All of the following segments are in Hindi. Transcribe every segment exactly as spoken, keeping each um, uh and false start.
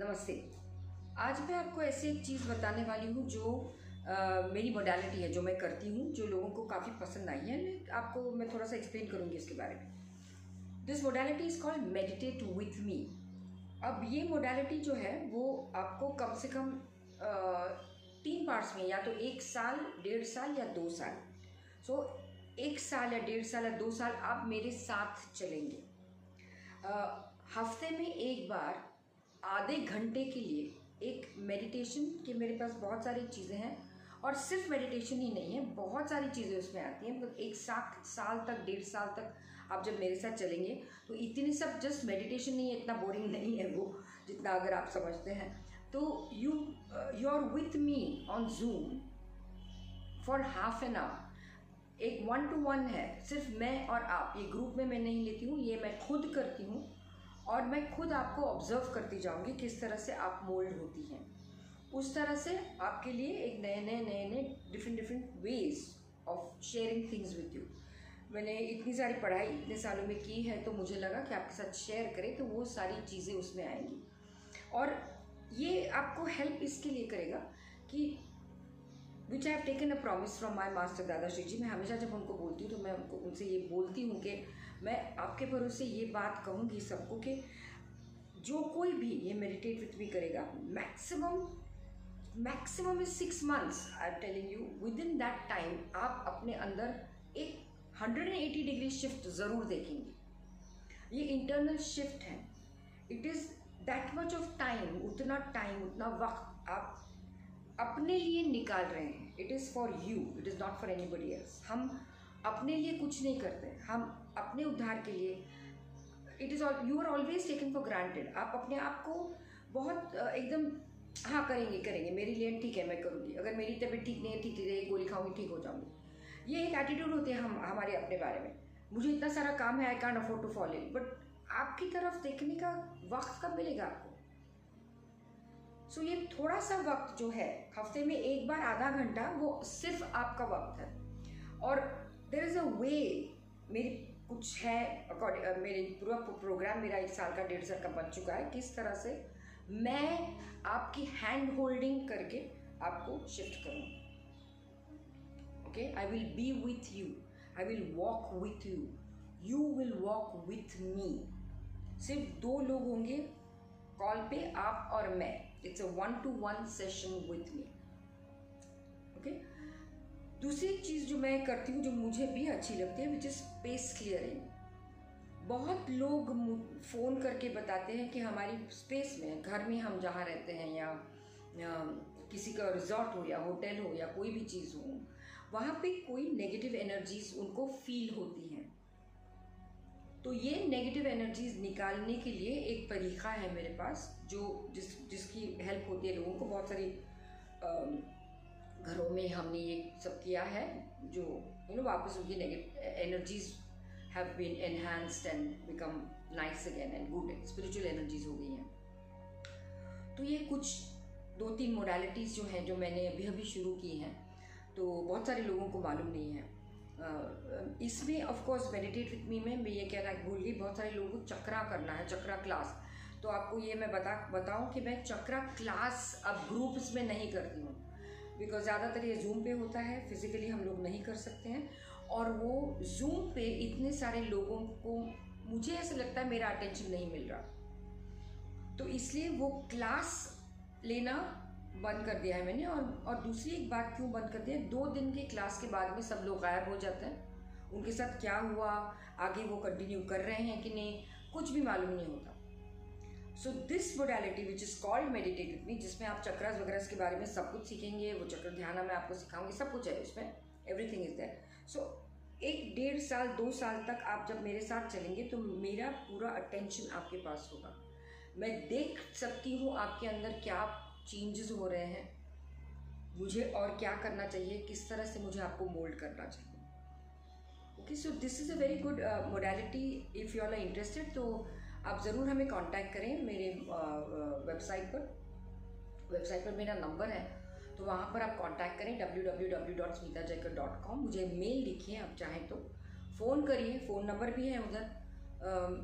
नमस्ते। आज मैं आपको ऐसी एक चीज़ बताने वाली हूँ जो आ, मेरी मोडालिटी है, जो मैं करती हूँ, जो लोगों को काफ़ी पसंद आई है। मैं आपको मैं थोड़ा सा एक्सप्लेन करूँगी इसके बारे में। This modality is called meditate with me. अब ये मोडालिटी जो है वो आपको कम से कम आ, तीन पार्ट्स में, या तो एक साल, डेढ़ साल या दो साल। सो so, एक साल या डेढ़ साल या दो साल आप मेरे साथ चलेंगे। हफ्ते में एक बार आधे घंटे के लिए एक मेडिटेशन के मेरे पास बहुत सारी चीज़ें हैं, और सिर्फ मेडिटेशन ही नहीं है, बहुत सारी चीज़ें उसमें आती हैं। मतलब एक साथ साल तक, डेढ़ साल तक आप जब मेरे साथ चलेंगे तो इतनी सब जस्ट मेडिटेशन नहीं है, इतना बोरिंग नहीं है वो जितना अगर आप समझते हैं। तो you you are with me on Zoom for half an hour. एक वन टू वन है, सिर्फ मैं और आप। ये ग्रुप में मैं नहीं लेती हूँ, ये मैं खुद करती हूँ, और मैं खुद आपको ऑब्जर्व करती जाऊंगी किस तरह से आप मोल्ड होती हैं। उस तरह से आपके लिए एक नए नए नए नए different different ways of sharing things with you. मैंने इतनी सारी पढ़ाई इतने सालों में की है, तो मुझे लगा कि आपके साथ शेयर करें, तो वो सारी चीज़ें उसमें आएंगी। और ये आपको हेल्प इसके लिए करेगा कि which I have taken a promise from my master Dadashri ji. मैं हमेशा जब उनको बोलती हूँ तो मैं उनको उनसे ये बोलती हूँ कि मैं आपके भरोसे ये बात कहूँगी सबको कि जो कोई भी ये मेडिटेट विथ मी करेगा, maximum maximum is six months. I am telling you, within that time आप अपने अंदर एक hundred and eighty degree shift ज़रूर देखेंगे। ये इंटरनल शिफ्ट है। It is that much of time, उतना टाइम, उतना वक्त आप अपने लिए निकाल रहे हैं। It is for you, it is not for anybody else. हम अपने लिए कुछ नहीं करते, हम अपने उद्धार के लिए। It is all, you are always taken for granted. आप अपने आप को बहुत एकदम हाँ करेंगे करेंगे मेरे लिए, ठीक है मैं करूँगी, अगर मेरी तबीयत ठीक नहीं है, ठीक रहेगी, गोली खाऊंगी, ठीक हो जाऊँगी। ये एक एटीट्यूड होते हैं हम हमारे अपने बारे में। मुझे इतना सारा काम है, I can't afford to follow it. But आपकी तरफ देखने का वक्त कब मिलेगा आपको? सो so, ये थोड़ा सा वक्त जो है, हफ्ते में एक बार आधा घंटा, वो सिर्फ आपका वक्त है। और देयर इज़ अ वे, मेरी कुछ है अकॉर्डिंग, मेरे पूरा प्रोग्राम मेरा एक साल का, डेढ़ साल का बन चुका है, किस तरह से मैं आपकी हैंड होल्डिंग करके आपको शिफ्ट करूँ। Okay, I will be with you, I will walk with you, you will walk with me. सिर्फ दो लोग होंगे कॉल पे, आप और मैं। It's a one to one session with me. Okay, दूसरी चीज़ जो मैं करती हूँ, जो मुझे भी अच्छी लगती है, विच इज़ स्पेस क्लियरिंग। बहुत लोग फ़ोन करके बताते हैं कि हमारी स्पेस में, घर में हम जहाँ रहते हैं, या, या किसी का रिजॉर्ट हो या होटल हो या कोई भी चीज़ हो, वहाँ पे कोई नेगेटिव एनर्जीज उनको फील होती हैं। तो ये नेगेटिव एनर्जीज निकालने के लिए एक तरीका है मेरे पास, जो जिस जिसकी हेल्प होती है लोगों को। बहुत सारी घरों में हमने ये सब किया है, जो यू नो वापस उनकी negative energies have been enhanced and become nice again and good, spiritual energies हो गई हैं। तो ये कुछ दो तीन मोडालिटीज़ जो हैं, जो मैंने अभी अभी शुरू की हैं, तो बहुत सारे लोगों को मालूम नहीं है। Uh, इसमें of course meditate with me में मैं ये कहना भूल गई, बहुत सारे लोगों को चक्रा करना है, चक्रा क्लास। तो आपको ये मैं बता बताऊं कि मैं चक्रा क्लास अब ग्रुप्स में नहीं करती हूँ, बिकॉज ज़्यादातर ये जूम पे होता है, फिजिकली हम लोग नहीं कर सकते हैं। और वो जूम पे इतने सारे लोगों को, मुझे ऐसा लगता है मेरा अटेंशन नहीं मिल रहा, तो इसलिए वो क्लास लेना बंद कर दिया है मैंने। और और दूसरी एक बात क्यों बंद कर दिया, दो दिन के क्लास के बाद में सब लोग गायब हो जाते हैं। उनके साथ क्या हुआ, आगे वो कंटिन्यू कर रहे हैं कि नहीं, कुछ भी मालूम नहीं होता। So this modality which is called meditate with me, जिसमें आप चक्रास वगैरह के बारे में सब कुछ सीखेंगे, वो चक्र ध्यान मैं आपको सिखाऊंगी, सब कुछ है उसमें, एवरीथिंग इज देयर। सो एक डेढ़ साल, दो साल तक आप जब मेरे साथ चलेंगे तो मेरा पूरा अटेंशन आपके पास होगा। मैं देख सकती हूँ आपके अंदर क्या चेंजेस हो रहे हैं, मुझे और क्या करना चाहिए, किस तरह से मुझे आपको मोल्ड करना चाहिए। Okay, so this is a very good modality. If you are interested तो आप ज़रूर हमें कांटेक्ट करें मेरे वेबसाइट uh, पर वेबसाइट पर मेरा नंबर है, तो वहाँ पर आप कांटेक्ट करें W W W dot Smita Jaykar dot com. मुझे मेल लिखिए, आप चाहें तो फ़ोन करिए, फ़ोन नंबर भी है उधर।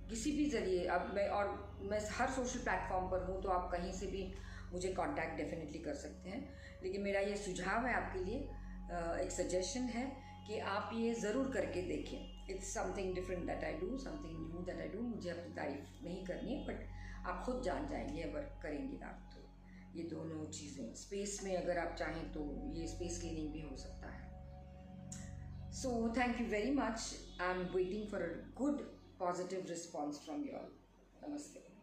किसी भी ज़रिए, अब मैं और मैं हर सोशल प्लेटफॉर्म पर हूँ, तो आप कहीं से भी मुझे कांटेक्ट डेफिनेटली कर सकते हैं। लेकिन मेरा ये सुझाव है आपके लिए, एक सजेशन है कि आप ये ज़रूर करके देखें। It's something different that I do, something new that I do. मुझे अपनी तारीफ नहीं करनी है, बट आप खुद जान जाएंगे अगर करेंगे आप तो। ये दोनों चीज़ें स्पेस में अगर आप चाहें तो ये स्पेस क्लीनिंग भी हो सकता है। So thank you very much. I am waiting for a good positive response from you all. नमस्ते।